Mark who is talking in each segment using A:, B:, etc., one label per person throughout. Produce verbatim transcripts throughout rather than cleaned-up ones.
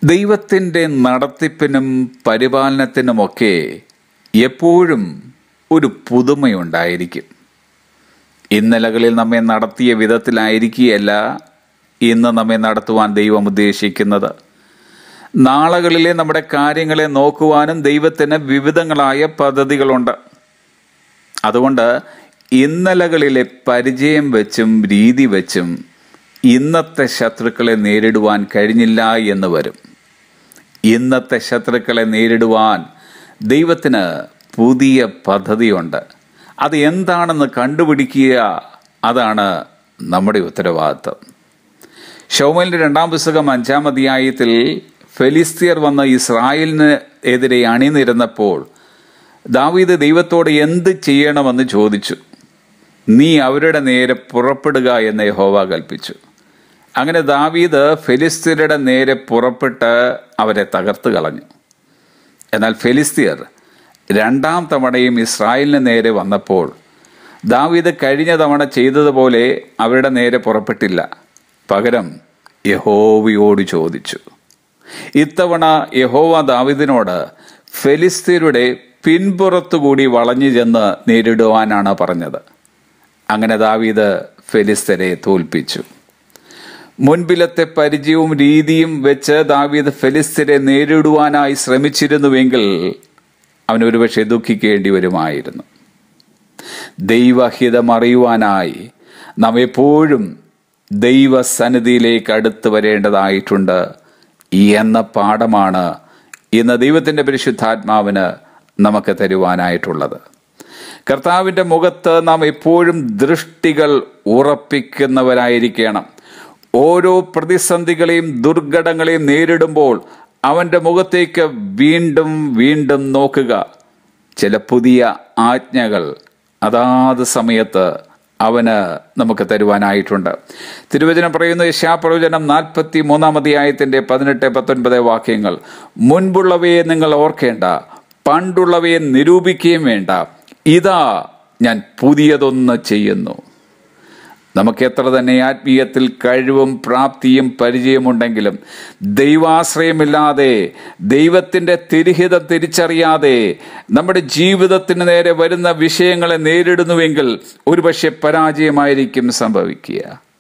A: ദൈവത്തിൻ്റെ നടത്തിപ്പിനും പരിപാലനത്തിനുമൊക്കെ എപ്പോഴും ഒരു പുതുമയുണ്ടായിരിക്കും. ഇന്നലകളിൽ നമ്മെ നടത്തിയ വിധത്തിലായിരിക്കുകയല്ല ഇന്ന് നമ്മെ നടത്തുവാൻ ദൈവം ഉദ്ദേശിക്കുന്നത്. നാളുകളിലെ നമ്മുടെ കാര്യങ്ങളെ നോക്കുവാനും ദൈവത്തിന് വിവിധങ്ങളായ പദ്ധതികളുണ്ട്. അതുകൊണ്ട് ഇന്നലകളിലെ പരിചയം വെച്ചും രീതി വെച്ചും ഇന്നത്തെ ശത്രുക്കളെ നേരിടുവാൻ കഴിഞ്ഞില്ല എന്ന് വരും. ഇന്നത്തെ ശത്രുക്കളെ നേരിടുവാൻ ദൈവത്തിന് പുതിയ പദ്ധതിയുണ്ട്. അത് എന്താണെന്ന് കണ്ടുപിടിക്കുക, അതാണ് നമ്മുടെ ഉത്തരവാദിത്വം. ശമൂവേലിന്റെ രണ്ടാം പുസ്തകം അഞ്ചാം അധ്യായത്തിൽ ഫെലിസ്ത്യർ വന്ന് ഇസ്രായേലിന് എതിരെ അണിനിരന്നപ്പോൾ ദാവീദ് ദൈവത്തോട് എന്ത് ചെയ്യണമെന്ന് ചോദിച്ചു. നീ അവരുടെ നേരെ പുറപ്പെടുക എന്ന് യഹോവ കൽപ്പിച്ചു. അങ്ങനെ ദാവീദ് ഫെലിസ്ത്യരുടെ നേരെ പുറപ്പെട്ട് അവരെ തകർത്ത് കളഞ്ഞു. എന്നാൽ ഫെലിസ്ത്യർ രണ്ടാം തവണയും ഇസ്രായേലിന് നേരെ വന്നപ്പോൾ ദാവീദ് കഴിഞ്ഞ തവണ ചെയ്തതുപോലെ അവരുടെ നേരെ പുറപ്പെട്ടില്ല. പകരം യഹോവയോട് ചോദിച്ചു. ഇത്തവണ യഹോവ ദാവീദിനോട് ഫെലിസ്ത്യരുടെ പിൻപുറത്തുകൂടി വളഞ്ഞു ചെന്ന് നേരിടുവാനാണ് പറഞ്ഞത്. അങ്ങനെ ദാവീദ് ഫെലിസ്ത്യരെ തോൽപ്പിച്ചു. മുൻപിലത്തെ പരിചയവും രീതിയും വെച്ച് ദാവീദ് ഫെലിസ്ത്യരെ നേരിടുവാനായി ശ്രമിച്ചിരുന്നുവെങ്കിൽ അവൻ ഒരുപക്ഷെ ദുഃഖിക്കേണ്ടി വരുമായിരുന്നു. ദൈവഹിതം അറിയുവാനായി നാം എപ്പോഴും ദൈവസന്നിധിയിലേക്ക് അടുത്ത് വരേണ്ടതായിട്ടുണ്ട് എന്ന പാഠമാണ് ഇന്ന് ദൈവത്തിൻ്റെ പരിശുദ്ധാത്മാവിന് നമുക്ക് തരുവാനായിട്ടുള്ളത്. കർത്താവിൻ്റെ മുഖത്ത് നാം എപ്പോഴും ദൃഷ്ടികൾ ഉറപ്പിക്കുന്നവരായിരിക്കണം. ഓരോ പ്രതിസന്ധികളെയും ദുർഘടങ്ങളെയും നേരിടുമ്പോൾ അവൻ്റെ മുഖത്തേക്ക് വീണ്ടും വീണ്ടും നോക്കുക. ചില പുതിയ ആജ്ഞകൾ അതാത് സമയത്ത് അവന് നമുക്ക് തരുവാനായിട്ടുണ്ട്. തിരുവചനം പറയുന്ന യെശയ്യാപ്രവചനം നാൽപ്പത്തി മൂന്നാം അധ്യായത്തിൻ്റെ പതിനെട്ട് പത്തൊൻപത് വാക്യങ്ങൾ, മുൻപുള്ളവയെ നിങ്ങൾ ഓർക്കേണ്ട, പണ്ടുള്ളവയെ നിരൂപിക്കുകയും വേണ്ട, ഇതാ ഞാൻ പുതിയതൊന്ന് ചെയ്യുന്നു. നമുക്ക് എത്ര തന്നെ ആത്മീയത്തിൽ കഴിവും പ്രാപ്തിയും പരിചയമുണ്ടെങ്കിലും ദൈവാശ്രയമില്ലാതെ, ദൈവത്തിൻ്റെ തിരുഹിതം തിരിച്ചറിയാതെ നമ്മുടെ ജീവിതത്തിന് നേരെ വരുന്ന വിഷയങ്ങളെ നേരിടുന്നുവെങ്കിൽ ഒരുപക്ഷെ പരാജയമായിരിക്കും സംഭവിക്കുക.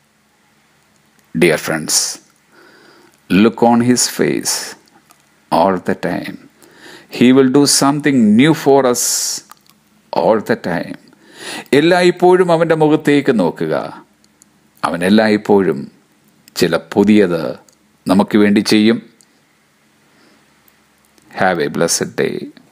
A: Dear friends, look on his face all the time. He will do something new for us all the time. എല്ലായ്പ്പോഴും അവൻ്റെ മുഖത്തേക്ക് നോക്കുക. അവൻ എല്ലായ്പ്പോഴും ചില പുതിയത് നമുക്ക് വേണ്ടി ചെയ്യും. Have a blessed day.